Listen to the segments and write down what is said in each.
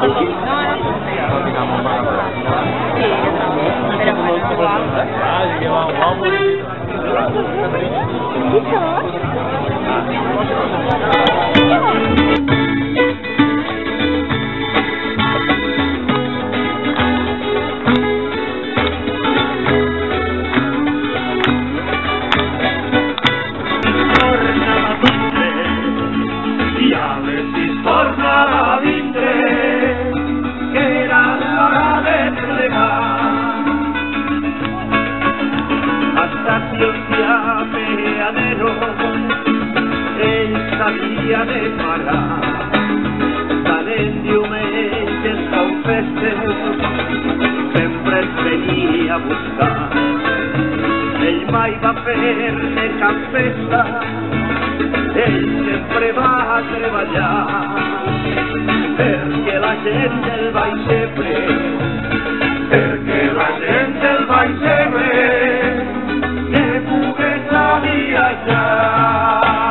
de parar, talent diumenge són festes, sempre es venia a buscar. Ell mai va fer-ne cap festa, ell sempre va treballar, perquè la gent el va sebre, perquè la gent el va sebre, que pogués viatjar.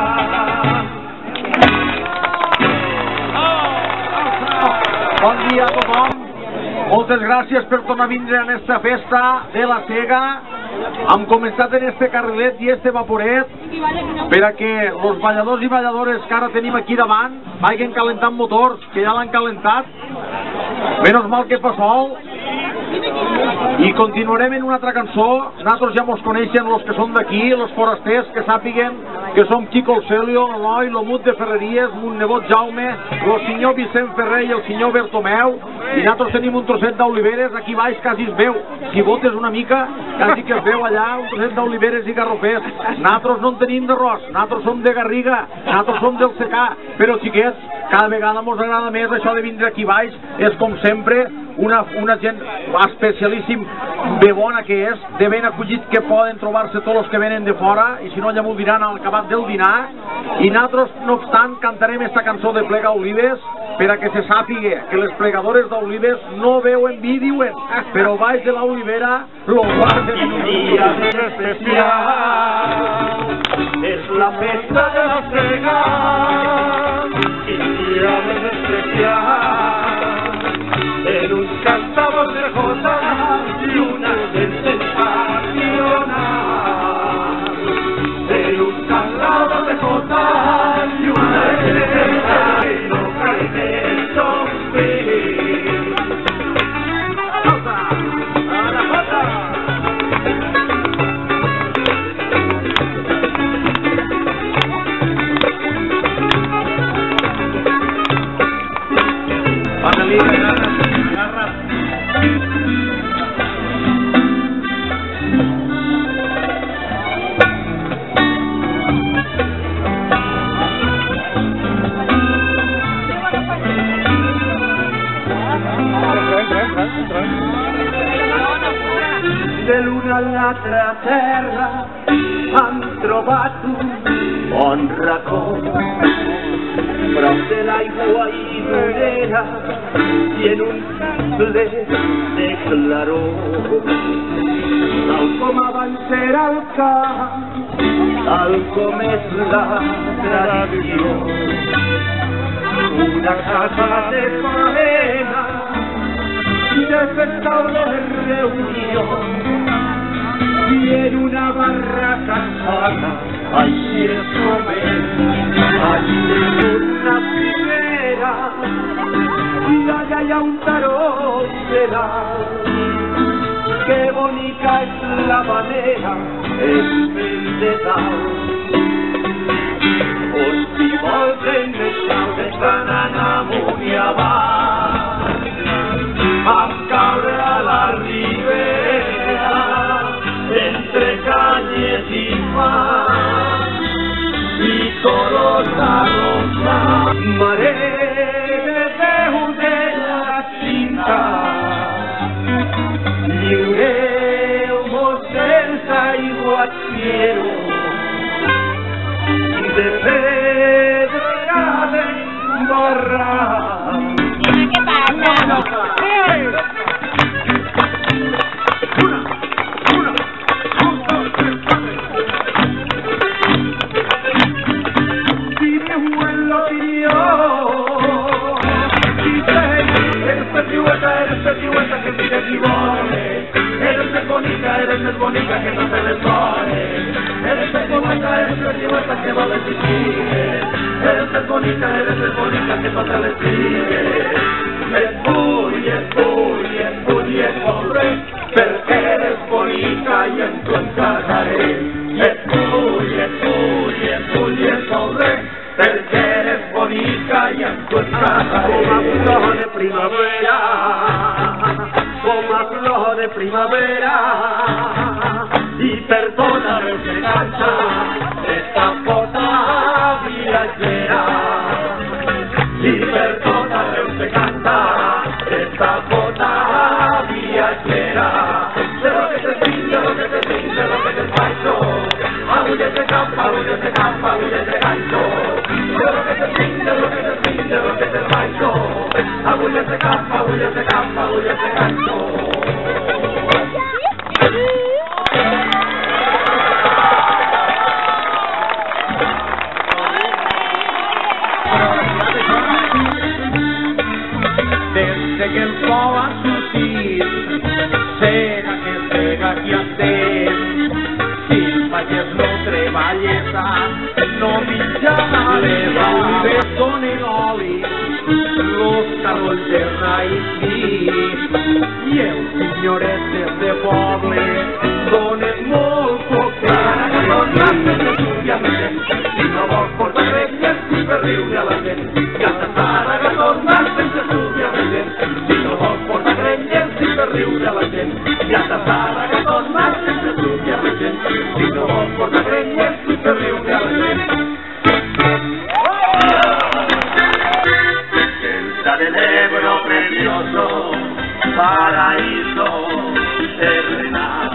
Bon dia a tothom, moltes gràcies per tornar a vindre a aquesta festa de la Sega. Hem començat en este carrilet i este vaporet per a que els balladors i balladores que ara tenim aquí davant vagin calentant motors, que ja l'han calentat, menys mal que fa sol. I continuarem en una altra cançó. Nosaltres ja mos coneixen els que són d'aquí, els forasters, que sàpiguen que som Quico el Celio, l'Eloi, l'Omut de Ferreries, mon nebot Jaume, el senyor Vicent Ferrer i el senyor Bertomeu, i nosaltres tenim un trosset d'oliveres, aquí baix quasi es veu, si botes una mica, quasi que es veu allà, un trosset d'oliveres i garrofers. Nosaltres no en tenim d'arròs, nosaltres som de Garriga, nosaltres som del secà, però xiquets, cada vegada mos agrada més això de vindre aquí baix, és com sempre, una gent especialíssim de bona que és, de ben acollit que poden trobar-se tots els que venen de fora, i si no ja m'ho diran al acabat del dinar. I nosaltres, no obstant, cantarem esta cançó de Plega Olives per a que se sàpiga que les plegadores d'olives no veuen vídeoen, però baix de l'olivera lo guarden en un dia especial. És la festa de la Sega, quin dia més especial. En uns cantamos de jota y una gente sensacional. En un cantamos de jota y una gente que no cae de sofrir. ¡Jota! ¡A la jota! De l'una a l'altra terra han trobat un bon racó, prop de l'aigua i vorera i en un ple de claror. Tal com abans era el camp, tal com és la tradició, una casa de faena de festa o de reunió, i en una barraca sana, així és com és, allí tenim una figuera, i allà hi ha un tarot de dalt. Que bonica és la manera, és ben de dalt. On si volen més caure, estan amunt i avall, vam caure a la ribera, entre canyes i fang, i colors de rosa. Mare de Déu de la cinta, lliureu-mos els aiguatieros, de pedrada en barranc. ¿Qué pasa? bonica que no se les pone. Eres el bonita, eres el bonita que no les sigue. Eres el bonita que no se les sigue. Es hombre, porque eres bonita y en tu encajaré. Es hombre, porque eres bonita y en tu encajaré. Como flor de primavera, como flor de primavera, Y perdóname se cansa esta foto viajera. Y perdóname se canta esta foto viajera. De lo que te pinta, lo que te pinta, lo que te falso. Agulla se campa, agulla se campa, agulla se gancho. De lo que te pinta, lo que te pinta, lo que te falso. Agulla se campa, agulla se campa, agulla se gancho. desde que el sol va a sortir, cega que estem, si faig no treballesa, no mitjanaré, olives donen oli, los carolls de raïs i els senyoretes de poble donen molt poc si no vols portar grenyes i fer riure a la gent, ja t'està que tornar sense estudiar més gent. Si no vols portar grenyes i fer riure a la gent, ja t'està que tornar sense estudiar més gent. Si no vols portar grenyes i fer riure a la gent. Delta del Ebro precioso, paraíso terrenal.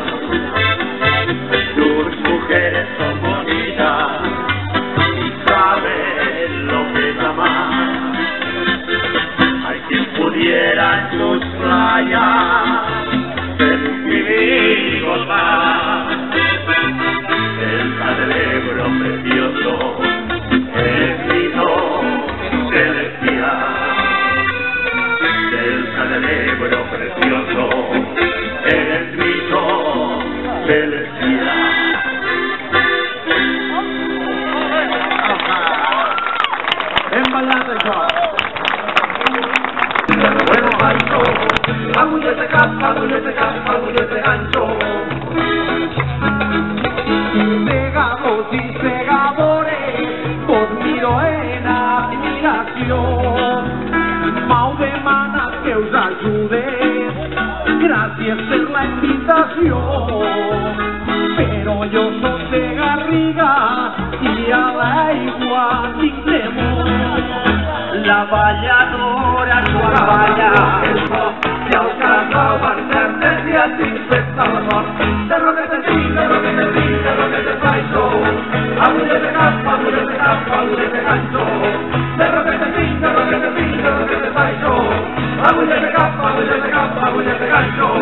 Tus mujeres son bonitas y saben lo que es amar. Hay quien pudiera en tus playas ser vivir más. Delta del Ebro precioso, es vino celestial. Delta del Ebro precioso, es vino celestial. hem ballat això. Bueno, gancho, agulles de cap, agulles de cap, agulles de gancho. Segadors i segadores, vos miro en admiració. M'heu demanat que us ajude, gràcies per la invitació. Però jo soc de Garriga i a l'aigua tinc temor. La balladora quan balla, i el casal van certes i a t'infecta la mort. De lo que te dic, de lo que te dic, de lo que te faig. Agulles de cap, agulles de cap, agulles de gancho. De lo que te dic, de lo que te dic, de lo que te faig. Agulles de cap, agulles de cap, agulles de gancho.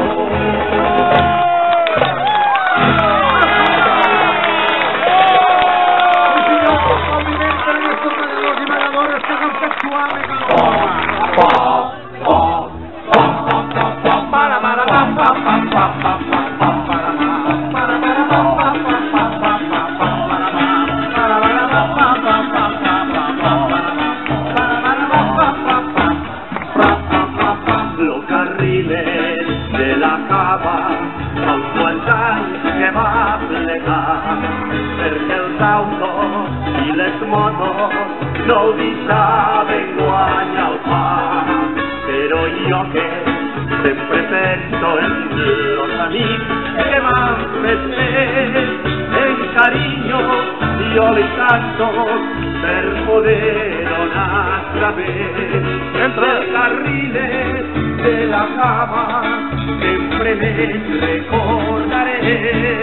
Los carriles de la cava, els quants anys que va plegar, perquè els autos i les motos no ho deixaven guanyar el pa. Però jo que sempre penso en los amics que m'han fet bé, en carinyo jo li canto per poder donar saber. Entre els carriles de la cama sempre me recordaré.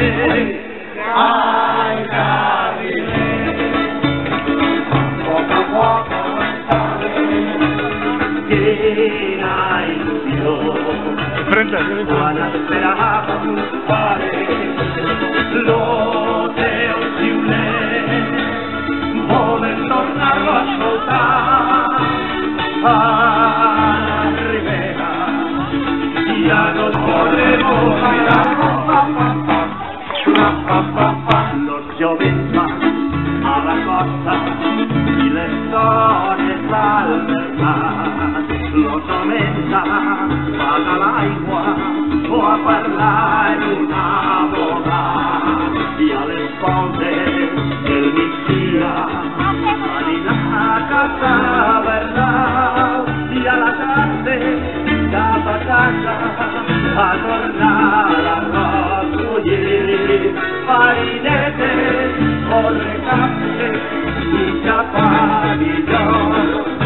Ai, carriles, poc a poc quina il·lusió quan esperava uns pares lo teu xiulet. Volem tornar-lo a escoltar a la ribera, ja no podrem oblidar. Los jóvens van a la costa i les dones al mercat. Los homes van a l'aigua o a parlar una boda i a les voltes del migdia van anar a casa Bernal i a la tarda cap a casa a tornar l'arròs bullit, farinetes o recaptes i xapar millor.